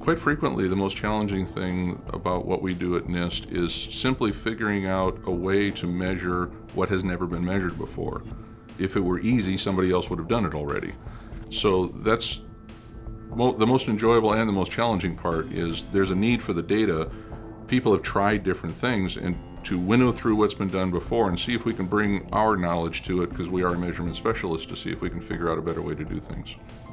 Quite frequently, the most challenging thing about what we do at NIST is simply figuring out a way to measure what has never been measured before. If it were easy, somebody else would have done it already. So that's the most enjoyable and the most challenging part. Is there's a need for the data. People have tried different things, and to winnow through what's been done before and see if we can bring our knowledge to it, because we are measurement specialists, to see if we can figure out a better way to do things.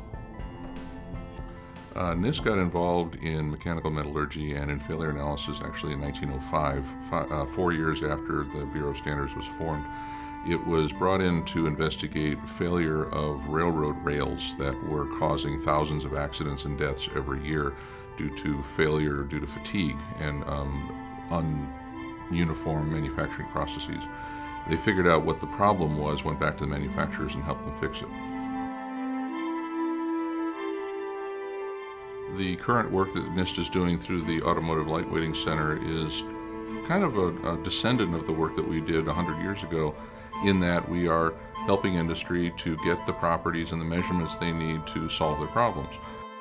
NIST got involved in mechanical metallurgy and in failure analysis actually in 1905, 4 years after the Bureau of Standards was formed. It was brought in to investigate failure of railroad rails that were causing thousands of accidents and deaths every year due to failure, due to fatigue and ununiform manufacturing processes. They figured out what the problem was, went back to the manufacturers and helped them fix it. The current work that NIST is doing through the Automotive Lightweighting Center is kind of a descendant of the work that we did 100 years ago, in that we are helping industry to get the properties and the measurements they need to solve their problems.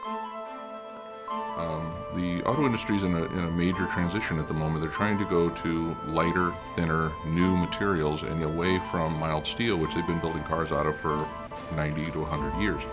The auto industry is in a major transition at the moment. They're trying to go to lighter, thinner, new materials and away from mild steel, which they've been building cars out of for 90 to 100 years.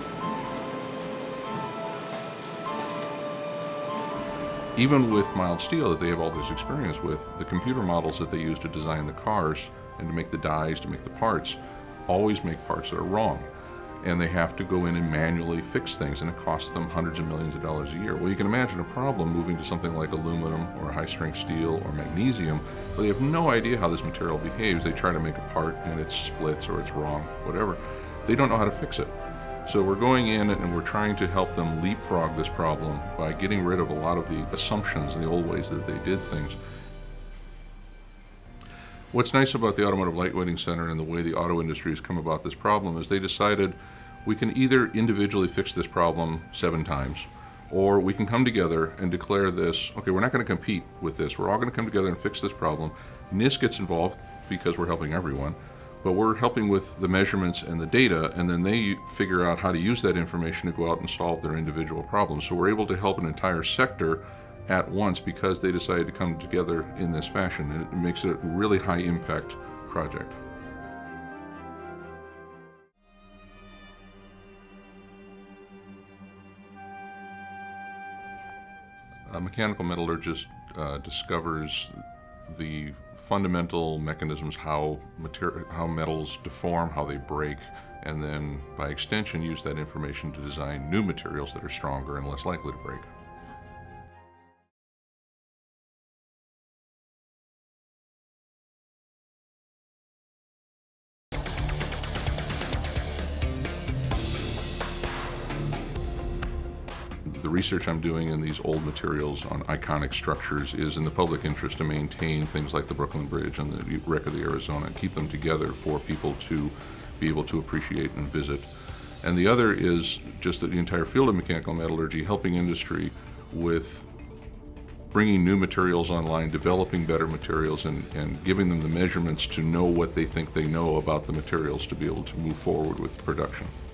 Even with mild steel that they have all this experience with, the computer models that they use to design the cars and to make the dies, to make the parts, always make parts that are wrong. And they have to go in and manually fix things, and it costs them hundreds of millions of dollars a year. Well, you can imagine a problem moving to something like aluminum or high-strength steel or magnesium, but they have no idea how this material behaves. They try to make a part and it splits or it's wrong, whatever. They don't know how to fix it. So we're going in and we're trying to help them leapfrog this problem by getting rid of a lot of the assumptions and the old ways that they did things. What's nice about the Automotive Lightweighting Center and the way the auto industry has come about this problem is they decided we can either individually fix this problem 7 times, or we can come together and declare this, okay, we're not going to compete with this. We're all going to come together and fix this problem. NIST gets involved because we're helping everyone. But we're helping with the measurements and the data, and then they figure out how to use that information to go out and solve their individual problems. So we're able to help an entire sector at once because they decided to come together in this fashion, and it makes it a really high impact project. A mechanical metallurgist discovers the fundamental mechanisms, how metals deform, how they break, and then by extension use that information to design new materials that are stronger and less likely to break. The research I'm doing in these old materials on iconic structures is in the public interest to maintain things like the Brooklyn Bridge and the wreck of the Arizona and keep them together for people to be able to appreciate and visit. And the other is just that the entire field of mechanical metallurgy, helping industry with bringing new materials online, developing better materials, and giving them the measurements to know what they think they know about the materials to be able to move forward with production.